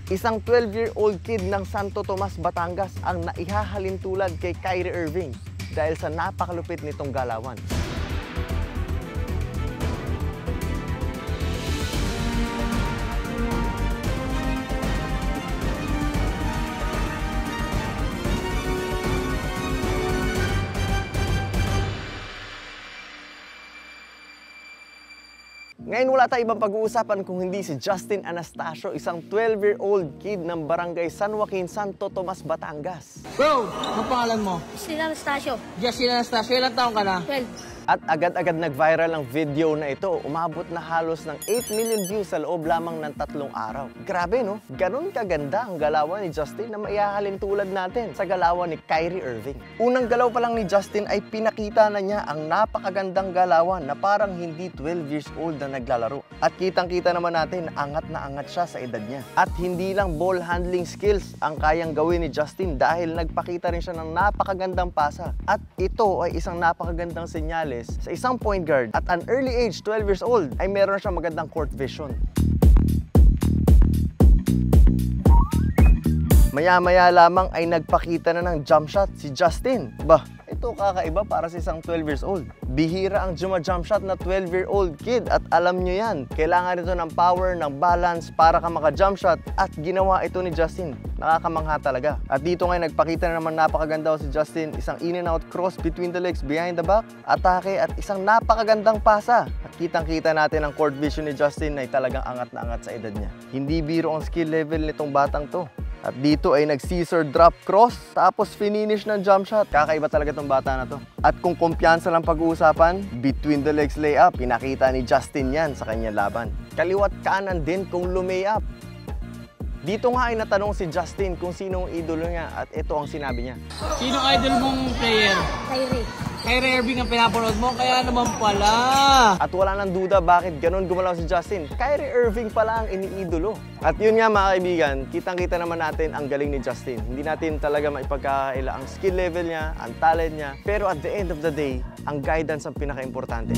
Isang 12-year-old kid ng Santo Tomas, Batangas ang naihahalin tulad kay Kyrie Irving dahil sa napakalupit nitong galawan. Ngayon wala tayong ibang pag-uusapan kung hindi si Justin Anastasio, isang 12-year-old kid ng Barangay San Joaquin, Santo Tomas, Batangas. Bro, ano pangalan mo? Justin Anastasio. Justin Anastasio, ilang taong ka na? 12. At agad-agad nag-viral ang video na ito. Umabot na halos ng 8 million views sa loob lamang ng 3 araw. Grabe no? Ganon kaganda ang galawan ni Justin na maihahalin tulad natin sa galawan ni Kyrie Irving. Unang galaw pa lang ni Justin ay pinakita na niya ang napakagandang galawan na parang hindi 12 years old na naglalaro. At kitang-kita naman natin, angat na angat siya sa edad niya. At hindi lang ball handling skills ang kayang gawin ni Justin dahil nagpakita rin siya ng napakagandang pasa. At ito ay isang napakagandang senyales sa isang point guard at an early age, 12 years old, ay meron siyang magandang court vision. Maya-maya lamang ay nagpakita na ng jump shot si Justin. Bah, ito kakaiba para sa isang 12 years old. Bihira ang jump shot na 12-year-old kid at alam nyo yan. Kailangan ito ng power, ng balance para ka maka-jump shot at ginawa ito ni Justin. Nakakamangha talaga. At dito ngayon nagpakita na naman napakaganda si Justin. Isang in and out cross between the legs, behind the back, atake at isang napakagandang pasa. At kitang-kita natin ang court vision ni Justin ay talagang angat na angat sa edad niya. Hindi biro ang skill level nitong batang to. At dito ay nag-scissor drop cross, tapos finish ng jump shot. Kakaiba talaga itong bata na to. At kung kumpiyansa lang pag-uusapan, between the legs layup, pinakita ni Justin yan sa kanyang laban. Kaliwat kanan din kung lumay-up. Dito nga ay natanong si Justin kung sino ang idolo niya at ito ang sinabi niya. Sino idol mong player? Kyrie. Kyrie Irving ang pinapanood mo, kaya naman pala. At wala nang duda bakit ganun gumalaw si Justin. Kyrie Irving pala ang iniidolo. At yun nga mga kaibigan, kitang-kita naman natin ang galing ni Justin. Hindi natin talaga maipagkakaila ang skill level niya, ang talent niya. Pero at the end of the day, ang guidance ang pinaka-importante.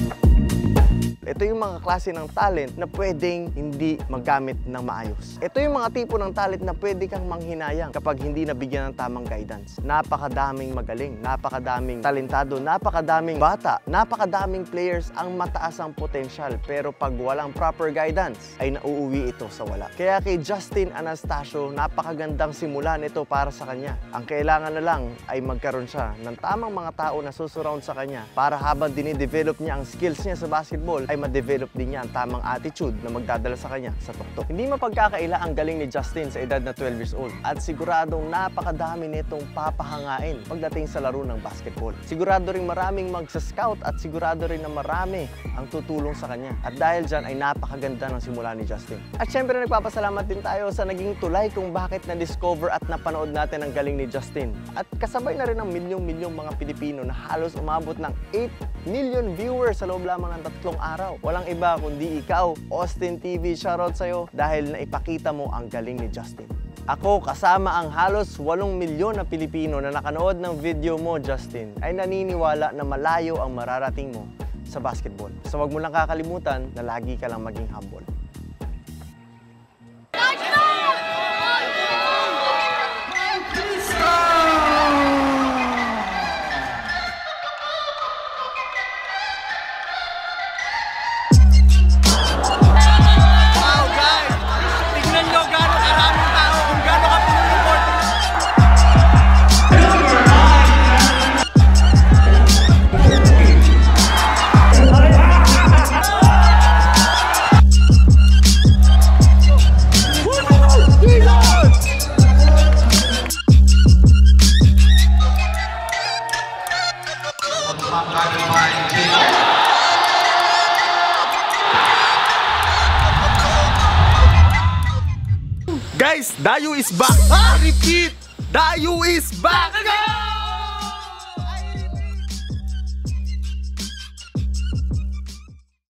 Ito yung mga klase ng talent na pwedeng hindi magamit ng maayos. Ito yung mga tipo ng talent na pwede kang manghinayang kapag hindi nabigyan ng tamang guidance. Napakadaming magaling, napakadaming talentado, napakadaming bata, napakadaming players ang mataas ang potensyal. Pero pag walang proper guidance, ay nauuwi ito sa wala. Kaya kay Justin Anastasio, napakagandang simula nito para sa kanya. Ang kailangan na lang ay magkaroon siya ng tamang mga tao na susurround sa kanya para habang dinidevelop niya ang skills niya sa basketball, ay ma-develop din niya ang tamang attitude na magdadala sa kanya sa tuktok. Hindi mapagkakaila ang galing ni Justin sa edad na 12 years old at siguradong napakadami nitong papahangain pagdating sa laro ng basketball. Sigurado rin maraming magsa-scout at sigurado rin na marami ang tutulong sa kanya. At dahil dyan ay napakaganda ng simula ni Justin. At syempre nagpapasalamat din tayo sa naging tulay kung bakit na-discover at napanood natin ang galing ni Justin. At kasabay na rin ang milyong-milyong mga Pilipino na halos umabot ng 8 million viewers sa loob lamang ng 3 araw. Walang iba kundi ikaw, Austin TV, shoutout sa'yo dahil naipakita mo ang galing ni Justin. Ako kasama ang halos 8 milyon na Pilipino na nakanood ng video mo, Justin, ay naniniwala na malayo ang mararating mo sa basketball. So wag mo lang kakalimutan na lagi ka lang maging humble. Guys, Dayo is back! Repeat! Dayo is back!